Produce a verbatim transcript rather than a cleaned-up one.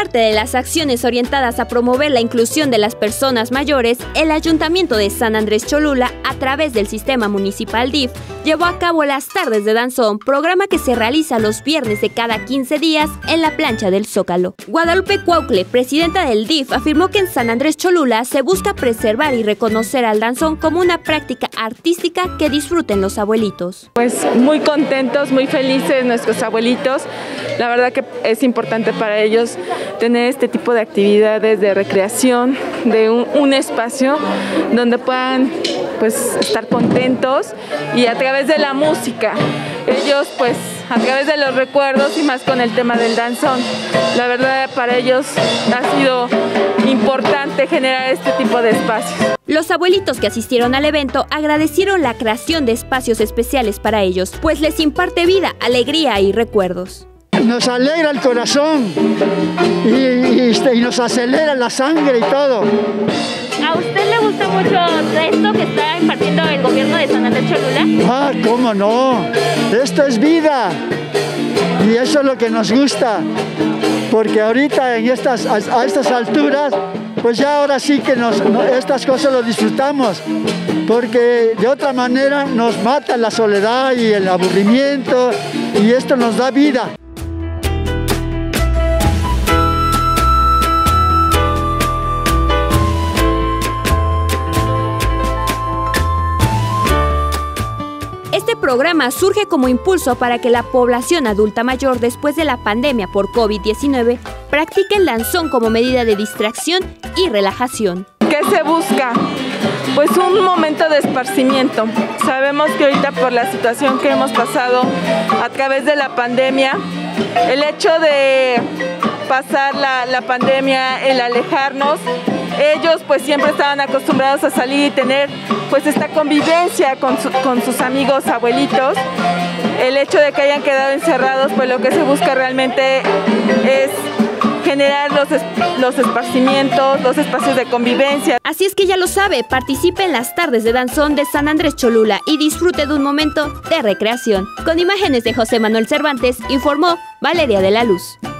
parte de las acciones orientadas a promover la inclusión de las personas mayores, el Ayuntamiento de San Andrés Cholula, a través del Sistema Municipal D I F, llevó a cabo las Tardes de Danzón, programa que se realiza los viernes de cada quince días en la plancha del Zócalo. Guadalupe Cuaucle, presidenta del D I F, afirmó que en San Andrés Cholula se busca preservar y reconocer al danzón como una práctica artística que disfruten los abuelitos. Pues muy contentos, muy felices nuestros abuelitos. La verdad que es importante para ellos tener este tipo de actividades de recreación, de un, un espacio donde puedan pues estar contentos y a través de la música, ellos pues a través de los recuerdos y más con el tema del danzón. La verdad para ellos ha sido importante generar este tipo de espacios. Los abuelitos que asistieron al evento agradecieron la creación de espacios especiales para ellos, pues les imparte vida, alegría y recuerdos. Nos alegra el corazón y, y, y nos acelera la sangre y todo. ¿A usted le gusta mucho esto que está impartiendo el gobierno de San Andrés Cholula? Ah, cómo no, esto es vida y eso es lo que nos gusta, porque ahorita en estas, a, a estas alturas, pues ya ahora sí que nos, no, estas cosas lo disfrutamos, porque de otra manera nos mata la soledad y el aburrimiento y esto nos da vida. Este programa surge como impulso para que la población adulta mayor, después de la pandemia por COVID diecinueve, practique el danzón como medida de distracción y relajación. ¿Qué se busca? Pues un momento de esparcimiento. Sabemos que ahorita por la situación que hemos pasado a través de la pandemia, el hecho de pasar la, la pandemia, el alejarnos, ellos pues siempre estaban acostumbrados a salir y tener pues esta convivencia con, su, con sus amigos abuelitos. El hecho de que hayan quedado encerrados, pues lo que se busca realmente es generar los, los esparcimientos, los espacios de convivencia. Así es que ya lo sabe, participe en las Tardes de Danzón de San Andrés Cholula y disfrute de un momento de recreación. Con imágenes de José Manuel Cervantes, informó Valeria de la Luz.